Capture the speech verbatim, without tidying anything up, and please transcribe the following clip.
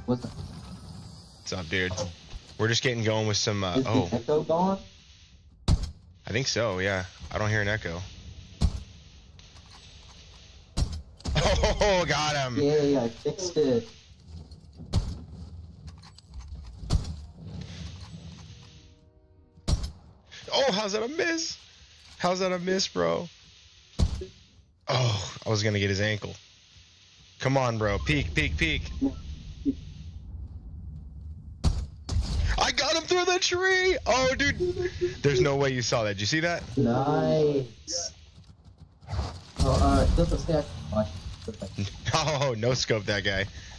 What's up? What's up, dude? We're just getting going with some, uh, Is oh. the echo gone? I think so, yeah. I don't hear an echo. Oh, got him! Yeah, yeah, I fixed it. Oh, how's that a miss? How's that a miss, bro? Oh, I was gonna get his ankle. Come on, bro. Peek, peek, peek. I got him through the tree! Oh, dude. There's no way you saw that. Did you see that? Nice. Oh, uh, doesn't stay. Oh, no scope that guy.